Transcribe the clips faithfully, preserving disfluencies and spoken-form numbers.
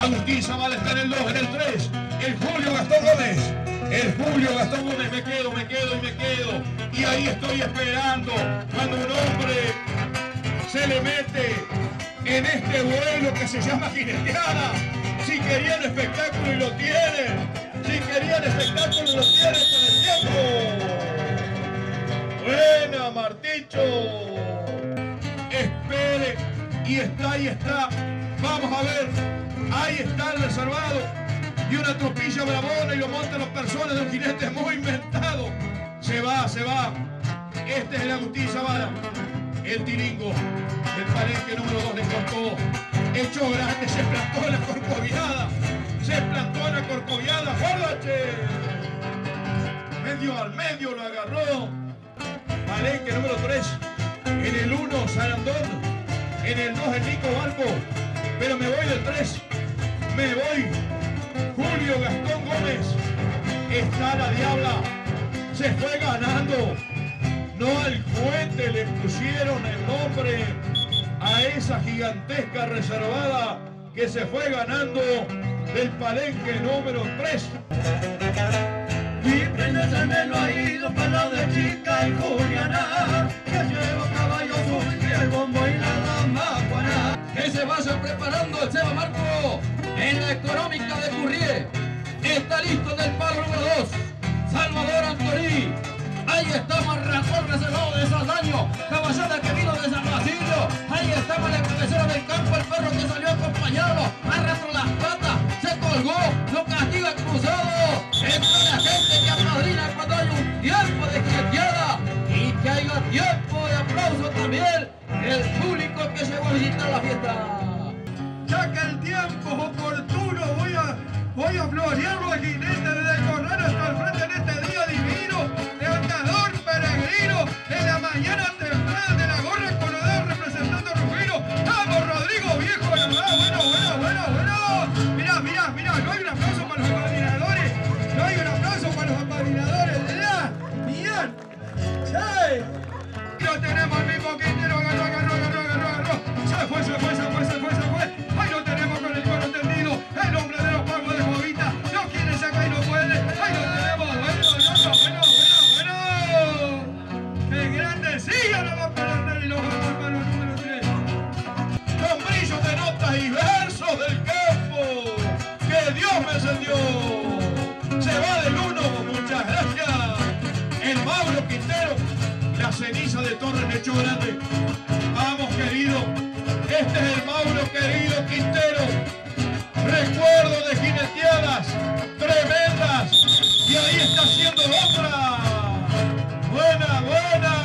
Agustín Zavala está en el dos, en el tres. El Julio Gastón Gómez. El Julio Gastón Gómez. Me quedo, me quedo y me quedo. Y ahí estoy esperando cuando un hombre se le mete en este vuelo que se llama jineteada. Si querían espectáculo y lo tienen. Si querían espectáculo y lo tienen con el tiempo. Buena, Marticho. Espere. Y está, ahí está. Vamos a ver. Ahí está el reservado. Y una tropilla bravona y lo montan las personas de un jinete muy inventado. Se va, se va. Este es el Agustín Zavala. El tiringo. El palenque número dos le cortó. Hecho grande, se plantó en la corcoviada. Se plantó en la corcoviada. ¡Guardache! Medio al medio lo agarró. Palenque número tres. En el uno, Sarandón. En el dos, el Nico Barco. Pero me voy del tres. Me voy. Julio Gastón Gómez. Está la diabla. Se fue ganando. No al cohete le pusieron el nombre a esa gigantesca reservada que se fue ganando del palenque número tres. Mi princesa me lo ha ido para la de chica y Juliana, que lleva caballo azul y el bombo y la dama guaná. Que se vaya preparando el Seba Marco en la económica de Currié. Está listo en el palo número dos, Salvador Antoní. Ahí está Marrazón reservado de Saldaño, caballada que vino de San Basilio. Ahí estaba la cabecera del campo, el perro que salió acompañado, arrastró las patas, se colgó, lo castiga cruzado. Está la gente que apadrina cuando hay un tiempo de jineteada y que haya tiempo de aplauso también el público que llegó a visitar la fiesta. Ya que el tiempo es oportuno, voy a, voy a florearlo al jinete desde el corral hasta el frente en este día divino. Levantador peregrino, en la mañana temprana de la gorra colorada representando a Rufino. ¡Vamos, Rodrigo, viejo! Bueno, bueno, bueno, bueno, bueno. Mirá, mirá, mirá, no hay un aplauso para los apadrinadores. No hay un aplauso para los apadrinadores. Mirá, mirá. ¡Sí! Lo tenemos al mismo Quintero, agarró, agarró, agarró, agarró, agarró. Se fue, se fue, se fue, se fue, se fue. Ahí lo tenemos con el cuero tendido. El hombre de los pagos de Jovita. No quiere sacar y no puede. Ahí lo tenemos. Bueno, bueno, bueno, bueno. El grande sí, ahora va para el y lo va para el número tres. Con brillos de notas y versos del campo. Que Dios me encendió. Se va del uno, muchas gracias. El Mauro Quintero. La ceniza de Torres me echó grande. Vamos, querido. Este es el Mauro querido Quintero. Recuerdo de jineteadas tremendas. Y ahí está haciendo otra. Buena, buena.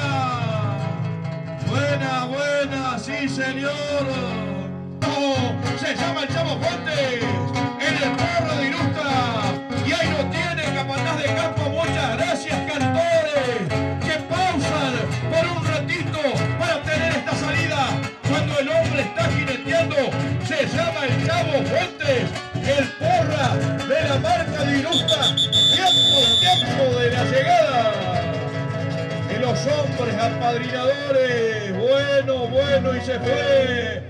Buena, buena. Sí, señor. Oh, se llama el Chavo Fuentes. En el Porro de Ilustra. Y ahí lo tiene, capataz de campo. Muchas gracias, cantores. Que pausan por un ratito para tener esta salida. Cuando el hombre está jineteando, se llama el Chavo Fuentes, el Porra de la marca de Ilustra. Tiempo, tiempo de la llegada de los hombres apadrinadores. Bueno, bueno, y se fue.